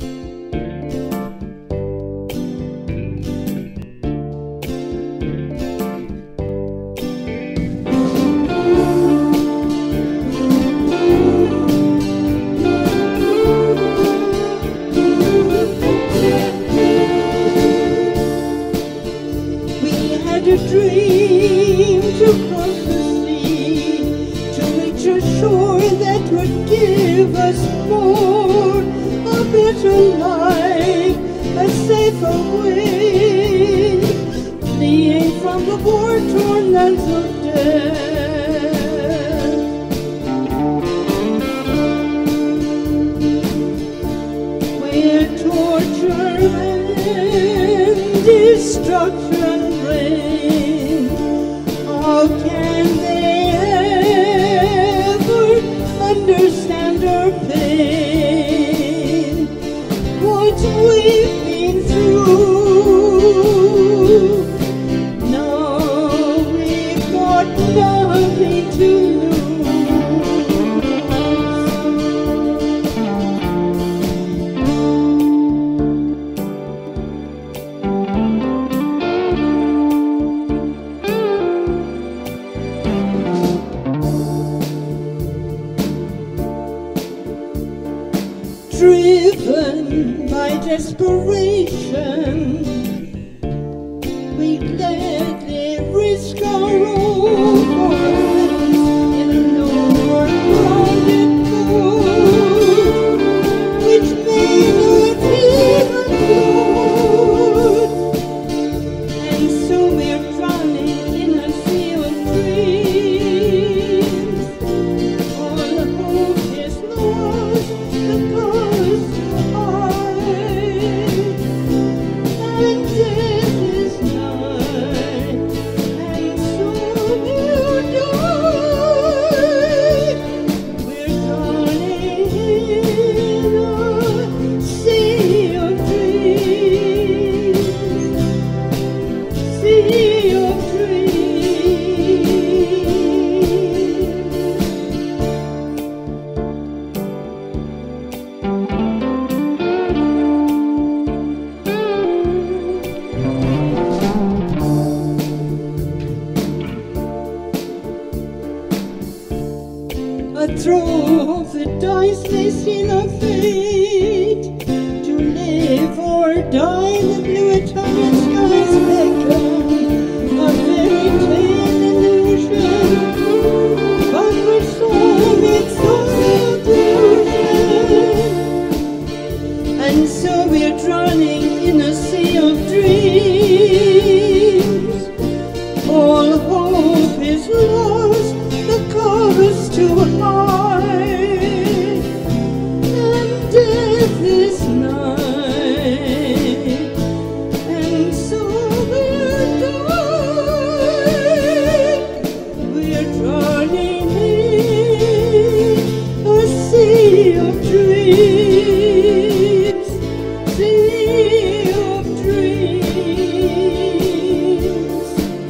A dream to cross the sea, to reach a shore that would give us more, a better life, a safer way, fleeing from the war-torn lands of death. Where torture and destruction reign, how can they ever understand our pain? What we've been through, now we've got nothing to lose. Driven by desperation, we gladly risk our own for a friends in a lower grounded boat, which may not even float. And so we're drowning in a sea of dreams. All hope is lost, the coast too high, and death is nigh, and so we'll die. We're drowning in a sea of dreams, sea of dreams. A throw of the dice may seal our fate, to live or die. The blue Italian skies beckon, a fairy tale illusion, but we're storm, it's all illusion. And so we're drowning in a sea of dreams. All hope is lost, the coast too high, and death is nigh, and so we'll die. We're drowning in a sea of dreams, sea of dreams.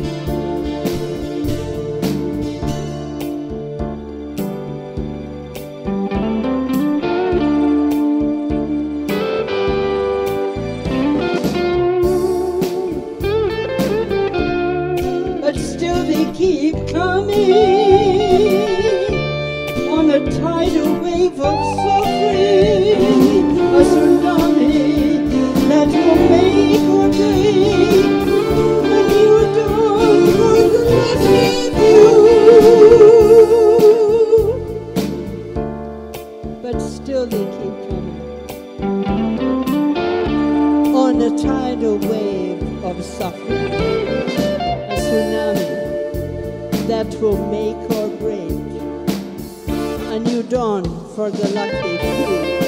But still they keep coming on a tidal wave of suffering, a tsunami that will make or break a new dawn for the lucky few. But still they keep coming on a tidal wave of suffering, a tsunami that will make or break a new dawn for the lucky few.